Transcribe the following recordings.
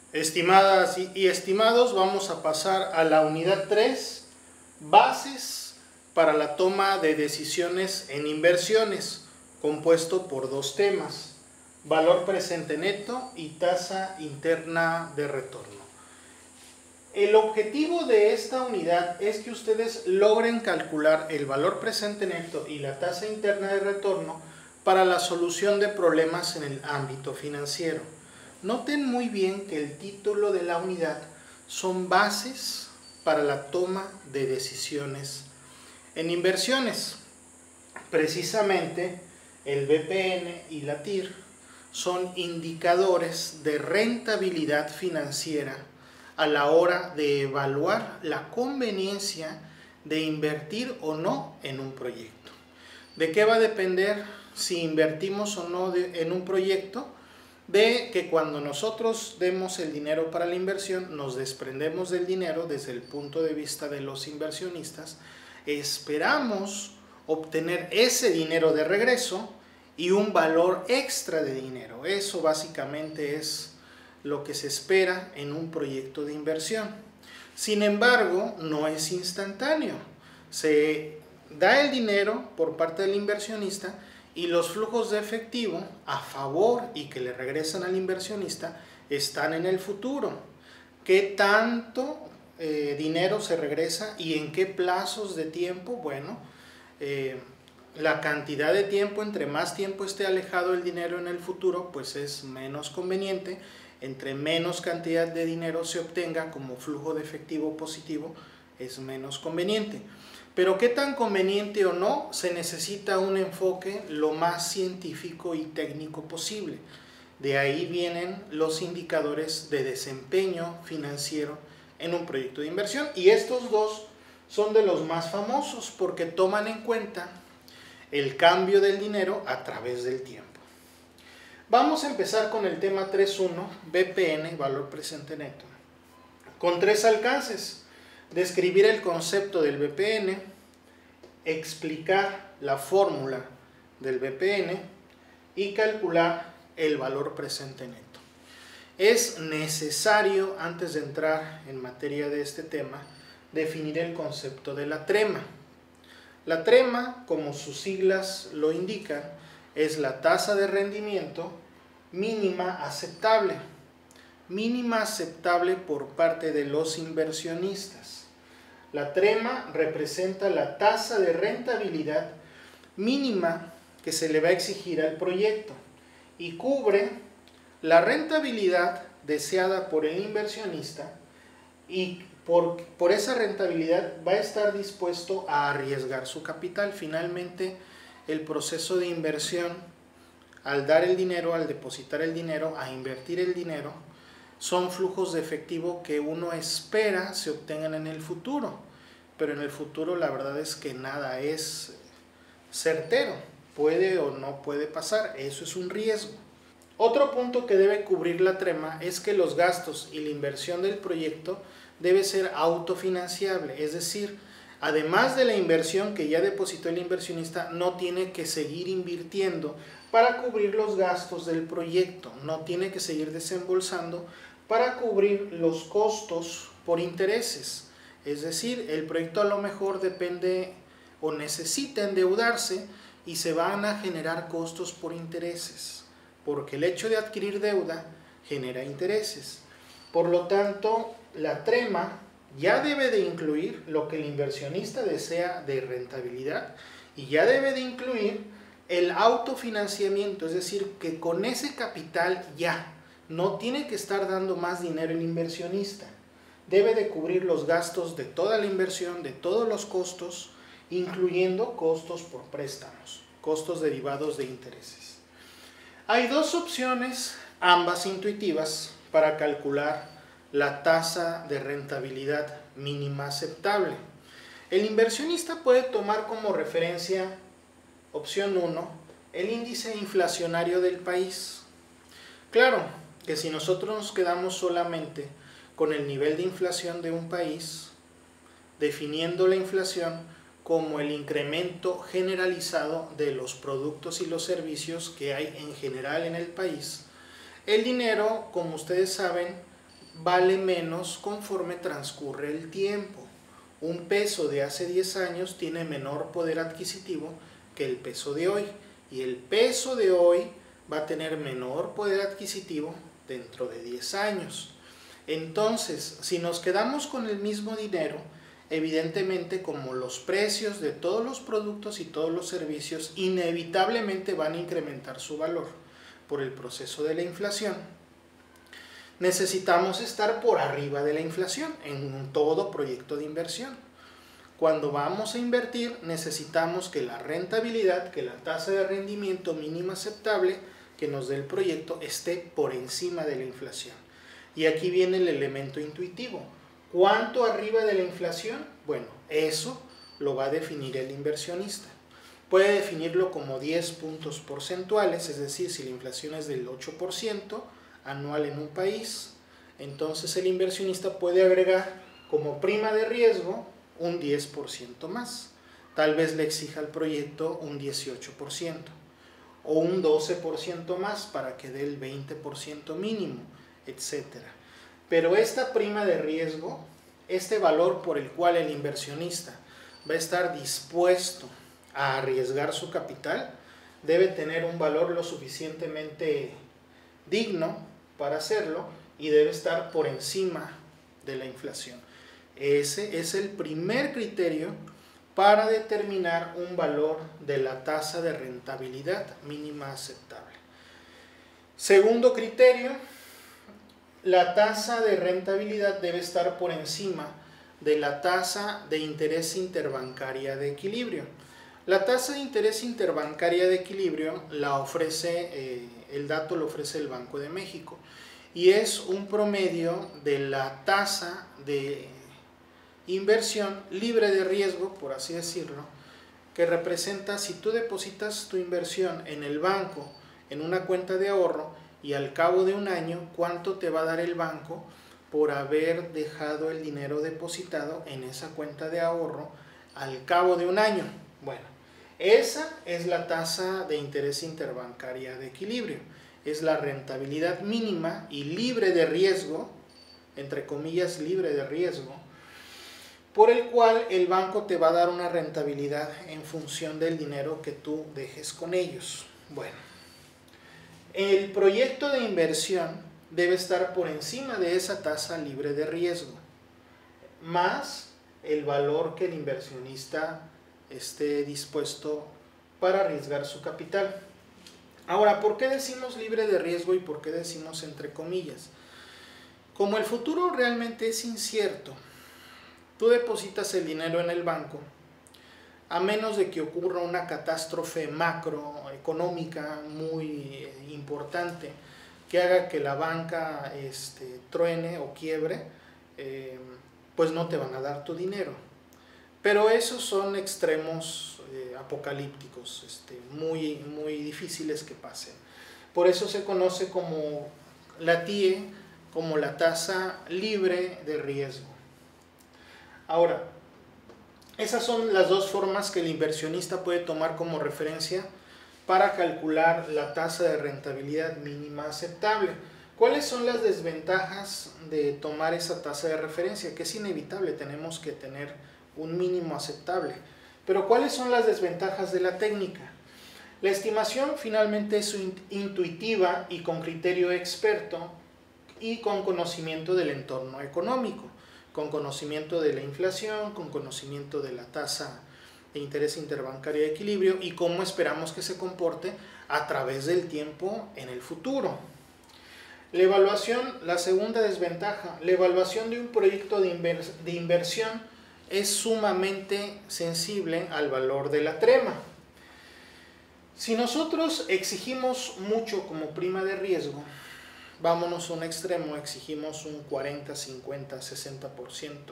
Estimadas y estimados, vamos a pasar a la unidad 3, bases para la toma de decisiones en inversiones, compuesto por dos temas, valor presente neto y tasa interna de retorno. El objetivo de esta unidad es que ustedes logren calcular el valor presente neto y la tasa interna de retorno para la solución de problemas en el ámbito financiero. Noten muy bien que el título de la unidad son bases para la toma de decisiones en inversiones. Precisamente el BPN y la TIR son indicadores de rentabilidad financiera a la hora de evaluar la conveniencia de invertir o no en un proyecto. ¿De qué va a depender si invertimos o no en un proyecto? De que cuando nosotros demos el dinero para la inversión, nos desprendemos del dinero desde el punto de vista de los inversionistas, esperamos obtener ese dinero de regreso y un valor extra de dinero. Eso básicamente es lo que se espera en un proyecto de inversión. Sin embargo, no es instantáneo. Se da el dinero por parte del inversionista y los flujos de efectivo a favor y que le regresan al inversionista están en el futuro. ¿Qué tanto dinero se regresa y en qué plazos de tiempo? Bueno, la cantidad de tiempo, entre más tiempo esté alejado el dinero en el futuro, pues es menos conveniente. Entre menos cantidad de dinero se obtenga como flujo de efectivo positivo, es menos conveniente. Pero qué tan conveniente o no, se necesita un enfoque lo más científico y técnico posible. De ahí vienen los indicadores de desempeño financiero en un proyecto de inversión. Y estos dos son de los más famosos porque toman en cuenta el cambio del dinero a través del tiempo. Vamos a empezar con el tema 3.1, BPN, valor presente neto. Con tres alcances: describir el concepto del BPN, explicar la fórmula del BPN y calcular el valor presente neto. Es necesario, antes de entrar en materia de este tema, definir el concepto de la trema. La trema, como sus siglas lo indican, es la tasa de rendimiento mínima aceptable. Mínima aceptable por parte de los inversionistas. La trema representa la tasa de rentabilidad mínima que se le va a exigir al proyecto y cubre la rentabilidad deseada por el inversionista y por esa rentabilidad va a estar dispuesto a arriesgar su capital. Finalmente, el proceso de inversión, al dar el dinero, al depositar el dinero, a invertir el dinero, son flujos de efectivo que uno espera se obtengan en el futuro, pero en el futuro la verdad es que nada es certero, puede o no puede pasar, eso es un riesgo. Otro punto que debe cubrir la trema es que los gastos y la inversión del proyecto debe ser autofinanciable, es decir, además de la inversión que ya depositó el inversionista, no tiene que seguir invirtiendo para cubrir los gastos del proyecto, no tiene que seguir desembolsando para cubrir los costos por intereses. Es decir, el proyecto a lo mejor depende o necesita endeudarse y se van a generar costos por intereses, porque el hecho de adquirir deuda genera intereses. Por lo tanto, la trema ya debe de incluir lo que el inversionista desea de rentabilidad y ya debe de incluir el autofinanciamiento, es decir, que con ese capital ya no tiene que estar dando más dinero el inversionista. Debe de cubrir los gastos de toda la inversión, de todos los costos, incluyendo costos por préstamos, costos derivados de intereses. Hay dos opciones, ambas intuitivas, para calcular la tasa de rentabilidad mínima aceptable. El inversionista puede tomar como referencia, opción 1, el índice inflacionario del país. Claro que si nosotros nos quedamos solamente con el nivel de inflación de un país, definiendo la inflación como el incremento generalizado de los productos y los servicios que hay en general en el país, el dinero, como ustedes saben, vale menos conforme transcurre el tiempo. Un peso de hace 10 años tiene menor poder adquisitivo que el peso de hoy, y el peso de hoy va a tener menor poder adquisitivo dentro de 10 años. Entonces, si nos quedamos con el mismo dinero, evidentemente, como los precios de todos los productos y todos los servicios inevitablemente van a incrementar su valor por el proceso de la inflación, necesitamos estar por arriba de la inflación en todo proyecto de inversión. Cuando vamos a invertir, necesitamos que la rentabilidad, que la tasa de rendimiento mínima aceptable que nos dé el proyecto esté por encima de la inflación. Y aquí viene el elemento intuitivo. ¿Cuánto arriba de la inflación? Bueno, eso lo va a definir el inversionista. Puede definirlo como 10 puntos porcentuales, es decir, si la inflación es del 8% anual en un país, entonces el inversionista puede agregar como prima de riesgo un 10% más. Tal vez le exija al proyecto un 18% o un 12% más para que dé el 20% mínimo, etc. Pero esta prima de riesgo, este valor por el cual el inversionista va a estar dispuesto a arriesgar su capital, debe tener un valor lo suficientemente digno para hacerlo y debe estar por encima de la inflación. Ese es el primer criterio para determinar un valor de la tasa de rentabilidad mínima aceptable. Segundo criterio, la tasa de rentabilidad debe estar por encima de la tasa de interés interbancaria de equilibrio. La tasa de interés interbancaria de equilibrio la ofrece, el dato lo ofrece el Banco de México, y es un promedio de la tasa de inversión libre de riesgo, por así decirlo, que representa si tú depositas tu inversión en el banco, en una cuenta de ahorro, y al cabo de un año, ¿cuánto te va a dar el banco por haber dejado el dinero depositado en esa cuenta de ahorro al cabo de un año? Bueno, esa es la tasa de interés interbancaria de equilibrio. Es la rentabilidad mínima y libre de riesgo, entre comillas libre de riesgo, por el cual el banco te va a dar una rentabilidad en función del dinero que tú dejes con ellos. Bueno, el proyecto de inversión debe estar por encima de esa tasa libre de riesgo, más el valor que el inversionista esté dispuesto para arriesgar su capital. Ahora, ¿por qué decimos libre de riesgo y por qué decimos entre comillas? Como el futuro realmente es incierto, tú depositas el dinero en el banco, a menos de que ocurra una catástrofe macroeconómica muy importante que haga que la banca truene o quiebre, pues no te van a dar tu dinero. Pero esos son extremos apocalípticos, muy difíciles que pasen. Por eso se conoce como la TIE, como la tasa libre de riesgo. Ahora, esas son las dos formas que el inversionista puede tomar como referencia para calcular la tasa de rentabilidad mínima aceptable. ¿Cuáles son las desventajas de tomar esa tasa de referencia? Que es inevitable, tenemos que tener un mínimo aceptable. Pero ¿cuáles son las desventajas de la técnica? La estimación finalmente es intuitiva y con criterio experto y con conocimiento del entorno económico, con conocimiento de la inflación, con conocimiento de la tasa de interés interbancaria de equilibrio y cómo esperamos que se comporte a través del tiempo en el futuro. La evaluación, la segunda desventaja, la evaluación de un proyecto de inversión es sumamente sensible al valor de la trema. Si nosotros exigimos mucho como prima de riesgo, vámonos a un extremo, exigimos un 40, 50, 60%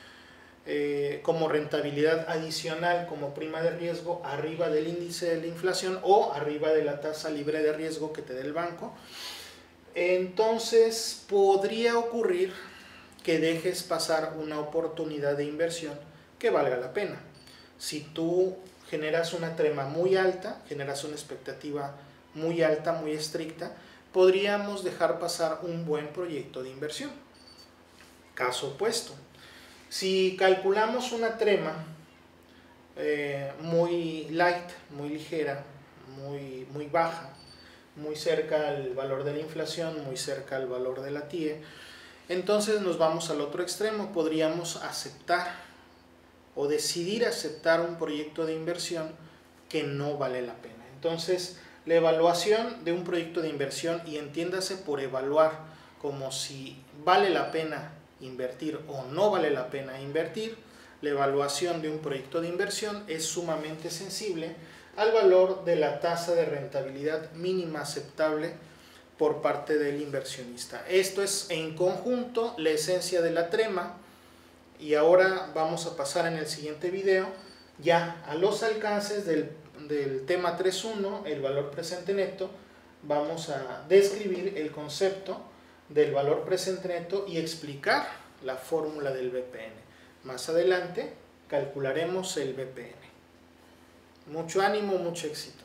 como rentabilidad adicional como prima de riesgo arriba del índice de la inflación o arriba de la tasa libre de riesgo que te dé el banco, entonces podría ocurrir que dejes pasar una oportunidad de inversión que valga la pena. Si tú generas una trema muy alta, generas una expectativa muy alta, muy estricta, podríamos dejar pasar un buen proyecto de inversión. Caso opuesto, si calculamos una trema muy light, muy ligera, muy baja, muy cerca al valor de la inflación, muy cerca al valor de la TIE, entonces nos vamos al otro extremo. Podríamos aceptar o decidir aceptar un proyecto de inversión que no vale la pena. Entonces, la evaluación de un proyecto de inversión, y entiéndase por evaluar como si vale la pena invertir o no vale la pena invertir, la evaluación de un proyecto de inversión es sumamente sensible al valor de la tasa de rentabilidad mínima aceptable por parte del inversionista. Esto es en conjunto la esencia de la trema, y ahora vamos a pasar en el siguiente video ya a los alcances del tema 3.1, el valor presente neto. Vamos a describir el concepto del valor presente neto y explicar la fórmula del BPN. Más adelante calcularemos el BPN. Mucho ánimo, mucho éxito.